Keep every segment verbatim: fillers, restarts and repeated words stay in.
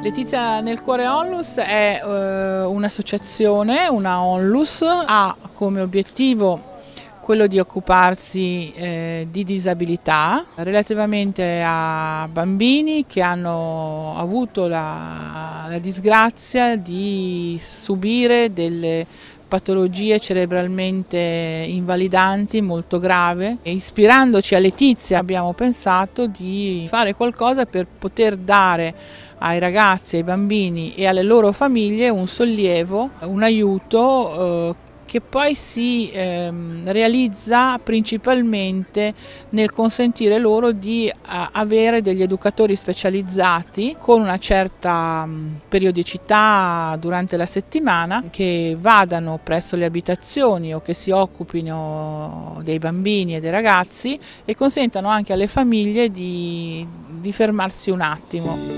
Letizia nel Cuore Onlus è eh, un'associazione, una Onlus, ha come obiettivo quello di occuparsi eh, di disabilità relativamente a bambini che hanno avuto la, la disgrazia di subire delle patologie cerebralmente invalidanti molto grave. E ispirandoci a Letizia abbiamo pensato di fare qualcosa per poter dare ai ragazzi, ai bambini e alle loro famiglie un sollievo, un aiuto eh, che poi si ehm, realizza principalmente nel consentire loro di a, avere degli educatori specializzati con una certa mh, periodicità durante la settimana, che vadano presso le abitazioni o che si occupino dei bambini e dei ragazzi e consentano anche alle famiglie di, di fermarsi un attimo.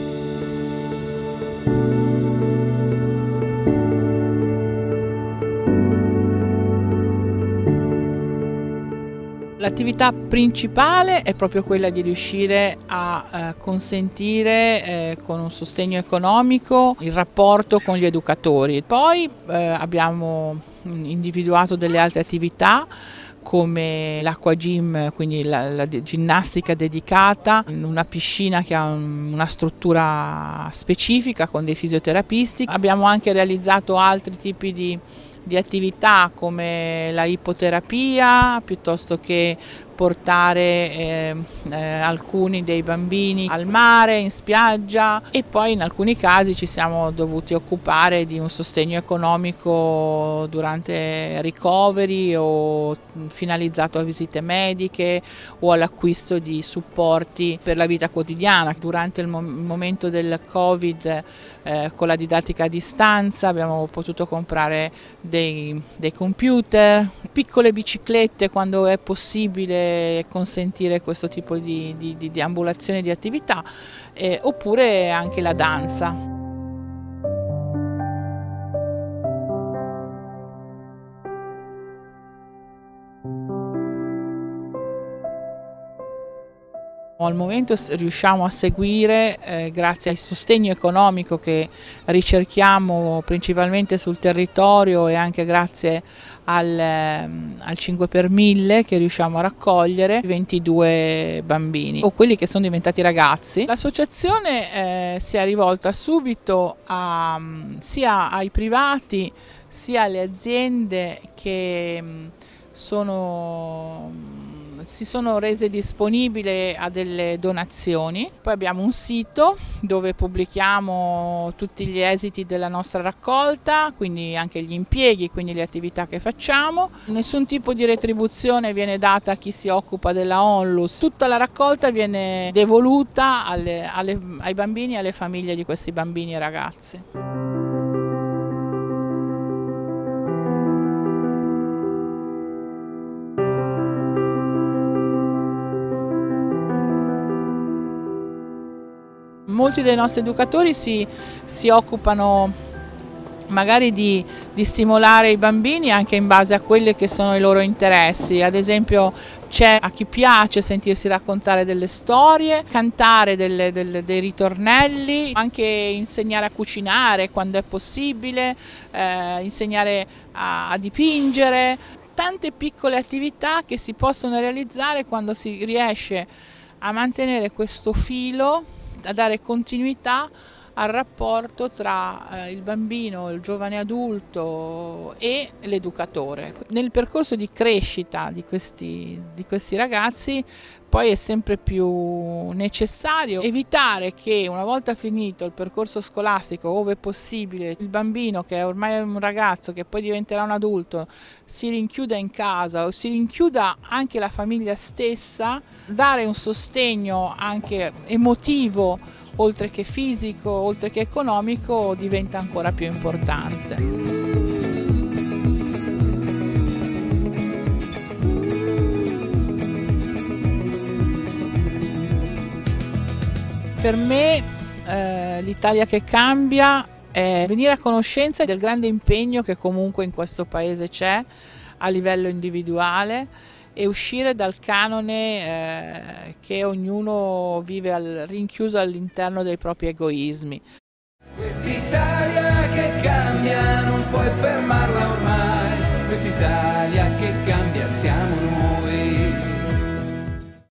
L'attività principale è proprio quella di riuscire a eh, consentire eh, con un sostegno economico il rapporto con gli educatori. Poi eh, abbiamo individuato delle altre attività come l'acqua gym, quindi la, la ginnastica dedicata, in una piscina che ha una struttura specifica con dei fisioterapisti. Abbiamo anche realizzato altri tipi di di attività come la ipoterapia, piuttosto che portare eh, eh, alcuni dei bambini al mare, in spiaggia, e poi in alcuni casi ci siamo dovuti occupare di un sostegno economico durante ricoveri o finalizzato a visite mediche o all'acquisto di supporti per la vita quotidiana. Durante il momento del Covid eh, con la didattica a distanza abbiamo potuto comprare dei, dei computer, piccole biciclette quando è possibile consentire questo tipo di, di, di, di ambulazione di attività, eh, oppure anche la danza. Al momento riusciamo a seguire, eh, grazie al sostegno economico che ricerchiamo principalmente sul territorio e anche grazie al, eh, al cinque per mille che riusciamo a raccogliere, ventidue bambini o quelli che sono diventati ragazzi. L'associazione eh, si è rivolta subito a, sia ai privati sia alle aziende che mh, sono si sono rese disponibili a delle donazioni. Poi abbiamo un sito dove pubblichiamo tutti gli esiti della nostra raccolta, quindi anche gli impieghi, quindi le attività che facciamo. Nessun tipo di retribuzione viene data a chi si occupa della Onlus, tutta la raccolta viene devoluta alle, alle, ai bambini e alle famiglie di questi bambini e ragazzi. Molti dei nostri educatori si, si occupano magari di, di stimolare i bambini anche in base a quelli che sono i loro interessi. Ad esempio c'è a chi piace sentirsi raccontare delle storie, cantare delle, delle, dei ritornelli, anche insegnare a cucinare quando è possibile, eh, insegnare a, a dipingere. Tante piccole attività che si possono realizzare quando si riesce a mantenere questo filo, a dare continuità al rapporto tra eh, il bambino, il giovane adulto e l'educatore. Nel percorso di crescita di questi, di questi ragazzi poi è sempre più necessario evitare che una volta finito il percorso scolastico, ove è possibile, il bambino che è ormai un ragazzo che poi diventerà un adulto si rinchiuda in casa o si rinchiuda anche la famiglia stessa, dare un sostegno anche emotivo oltre che fisico, oltre che economico, diventa ancora più importante. Per me eh, l'Italia che cambia è venire a conoscenza del grande impegno che comunque in questo paese c'è a livello individuale e uscire dal canone eh, che ognuno vive al, rinchiuso all'interno dei propri egoismi. via, non puoi fermare